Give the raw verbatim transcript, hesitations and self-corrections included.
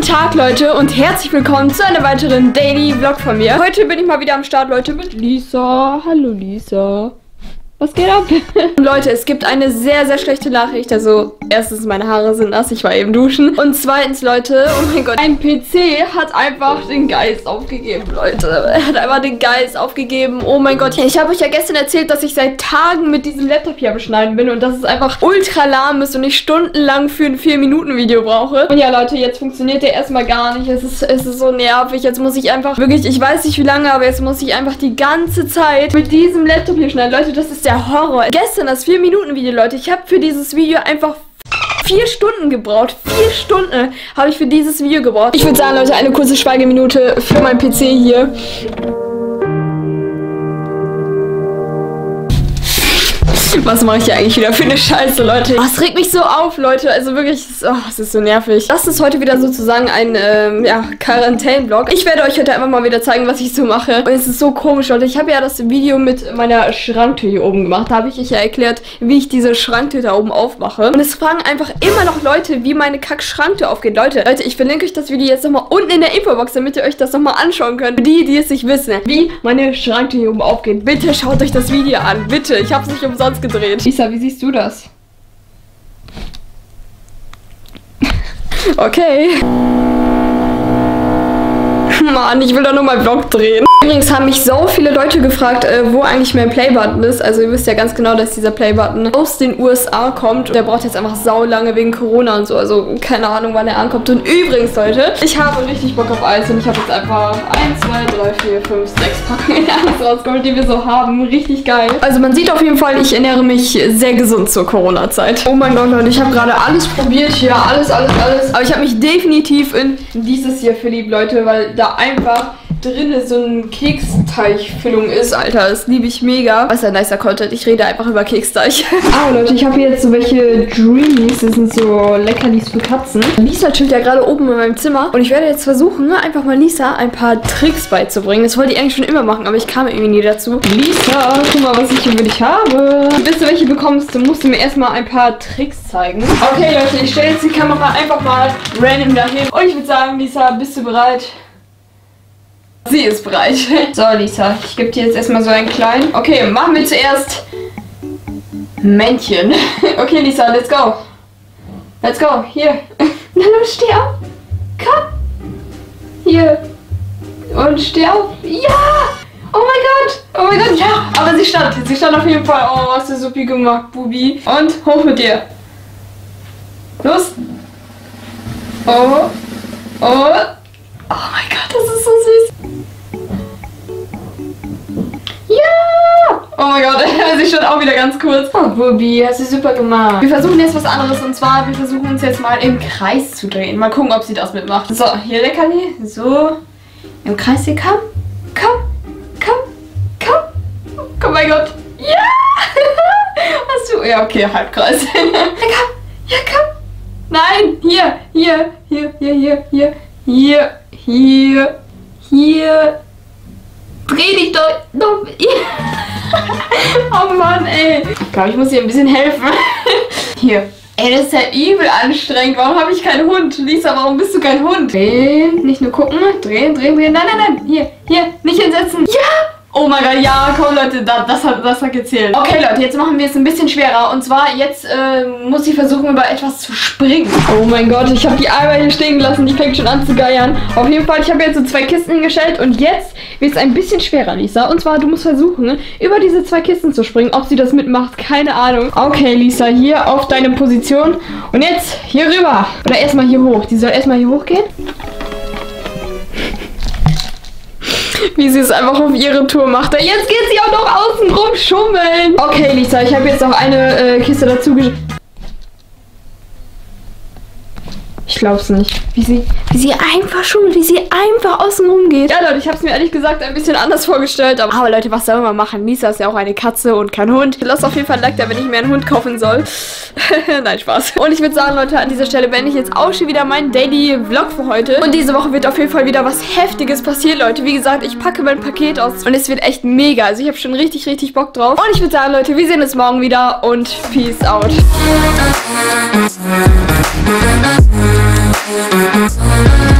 Tag, Leute, und herzlich willkommen zu einer weiteren Daily Vlog von mir. Heute bin ich mal wieder am Start, Leute, mit Lisa. Hallo, Lisa. Was geht ab? Leute, es gibt eine sehr, sehr schlechte Nachricht. Also, erstens, meine Haare sind nass, ich war eben duschen. Und zweitens, Leute, oh mein Gott, mein P C hat einfach den Geist aufgegeben, Leute. Er hat einfach den Geist aufgegeben. Oh mein Gott. Ich habe euch ja gestern erzählt, dass ich seit Tagen mit diesem Laptop hier am Schneiden bin und dass es einfach ultra lahm ist und ich stundenlang für ein vier Minuten Video brauche. Und ja, Leute, jetzt funktioniert der erstmal gar nicht. Es ist, es ist so nervig. Jetzt muss ich einfach wirklich, ich weiß nicht wie lange, aber jetzt muss ich einfach die ganze Zeit mit diesem Laptop hier schneiden. Leute, das ist der Horror. Gestern das vier Minuten Video, Leute. Ich habe für dieses Video einfach vier Stunden gebraucht. Vier Stunden habe ich für dieses Video gebraucht. Ich würde sagen, Leute, eine kurze Schweigeminute für meinen P C hier. Was mache ich hier eigentlich wieder für eine Scheiße, Leute? Oh, es regt mich so auf, Leute. Also wirklich, oh, es ist so nervig. Das ist heute wieder sozusagen ein, ähm, ja, Quarantäne-Vlog. Ich werde euch heute einfach mal wieder zeigen, was ich so mache. Und es ist so komisch, Leute. Ich habe ja das Video mit meiner Schranktür hier oben gemacht. Da habe ich euch ja erklärt, wie ich diese Schranktür da oben aufmache. Und es fragen einfach immer noch Leute, wie meine Kack-Schranktür aufgeht. Leute, Leute, ich verlinke euch das Video jetzt nochmal unten in der Infobox, damit ihr euch das nochmal anschauen könnt. Für die, die es nicht wissen, wie meine Schranktür hier oben aufgeht. Bitte schaut euch das Video an. Bitte. Ich habe es nicht umsonst gedreht. Lisa, wie siehst du das? Okay. Mann, ich will doch nur mal Vlog drehen. Übrigens haben mich so viele Leute gefragt, äh, wo eigentlich mein Playbutton ist. Also ihr wisst ja ganz genau, dass dieser Playbutton aus den U S A kommt. Der braucht jetzt einfach sau lange wegen Corona und so. Also keine Ahnung, wann er ankommt. Und übrigens, Leute, ich habe richtig Bock auf Eis. Und ich habe jetzt einfach eins, zwei, drei, vier, fünf, sechs Packungen Eis rausgeholt, die wir so haben. Richtig geil. Also man sieht auf jeden Fall, ich ernähre mich sehr gesund zur Corona-Zeit. Oh mein Gott, Leute, ich habe gerade alles probiert hier. Alles, alles, alles. Aber ich habe mich definitiv in dieses hier verliebt, Leute, weil da einfach drin so ein Keksteig-Füllung ist, Alter. Das liebe ich mega. Was ein nicer Content. Ich rede einfach über Keksteig. Ah, Leute, ich habe hier jetzt so welche Dreamies. Das sind so Leckerlis für Katzen. Lisa chillt ja gerade oben in meinem Zimmer. Und ich werde jetzt versuchen, einfach mal Lisa ein paar Tricks beizubringen. Das wollte ich eigentlich schon immer machen, aber ich kam irgendwie nie dazu. Lisa, guck mal, was ich hier für dich habe. Bis du welche bekommst, musst du mir erstmal ein paar Tricks zeigen. Okay, Leute, ich stelle jetzt die Kamera einfach mal random dahin. Und ich würde sagen, Lisa, bist du bereit? Sie ist bereit. So, Lisa, ich gebe dir jetzt erstmal so einen kleinen. Okay, machen wir zuerst Männchen. Okay, Lisa, let's go. Let's go. Hier. Na los, steh auf. Komm. Hier. Und steh auf. Ja! Oh mein Gott. Oh mein Gott, ja. Aber sie stand. Sie stand auf jeden Fall. Oh, hast du supi gemacht, Bubi. Und hoch mit dir. Los. Oh. Oh. Oh mein Gott, das ist so süß. Ja! Oh mein Gott, sie stand auch wieder ganz kurz. Oh, Bubi, hast du super gemacht. Wir versuchen jetzt was anderes und zwar, wir versuchen uns jetzt mal im Kreis zu drehen. Mal gucken, ob sie das mitmacht. So, hier Leckerli. So. Im Kreis hier. Komm. Komm. Komm. Komm. Oh mein Gott. Ja! Hast du. Ja, okay, Halbkreis. Ja, komm. Ja, komm. Nein. Hier. Hier. Hier. Hier. Hier. Hier. Hier. Hier, hier. Dreh dich doch. doch. Oh Mann, ey. Ich glaube, ich muss hier ein bisschen helfen. Hier. Ey, das ist ja übel anstrengend. Warum habe ich keinen Hund? Lisa, warum bist du kein Hund? Drehen, nicht nur gucken. Drehen, drehen, drehen. Nein, nein, nein. Hier, hier. Nicht hinsetzen. Ja! Oh mein Gott, ja, komm Leute, das, das, hat, das hat gezählt. Okay Leute, jetzt machen wir es ein bisschen schwerer. Und zwar, jetzt äh, muss ich versuchen, über etwas zu springen. Oh mein Gott, ich habe die einmal hier stehen gelassen. Die fängt schon an zu geiern. Auf jeden Fall, ich habe jetzt so zwei Kisten hingestellt. Und jetzt wird es ein bisschen schwerer, Lisa. Und zwar, du musst versuchen, über diese zwei Kisten zu springen. Ob sie das mitmacht, keine Ahnung. Okay, Lisa, hier auf deine Position. Und jetzt hier rüber. Oder erstmal hier hoch. Die soll erstmal hier hochgehen. Wie sie es einfach auf ihre Tour macht. Jetzt geht sie auch noch außen rum schummeln. Okay, Lisa, ich habe jetzt noch eine äh, Kiste dazu geschickt. Ich glaub's nicht. Wie sie, wie sie einfach schummelt, wie sie einfach außen rum geht. Ja, Leute, ich habe es mir ehrlich gesagt ein bisschen anders vorgestellt. Aber, aber Leute, was soll man machen? Lisa ist ja auch eine Katze und kein Hund. Lasst auf jeden Fall ein Like da, wenn ich mir einen Hund kaufen soll. Nein, Spaß. Und ich würde sagen, Leute, an dieser Stelle beende ich jetzt auch schon wieder meinen Daily Vlog für heute. Und diese Woche wird auf jeden Fall wieder was Heftiges passieren, Leute. Wie gesagt, ich packe mein Paket aus und es wird echt mega. Also ich habe schon richtig, richtig Bock drauf. Und ich würde sagen, Leute, wir sehen uns morgen wieder und Peace out. We'll be right back.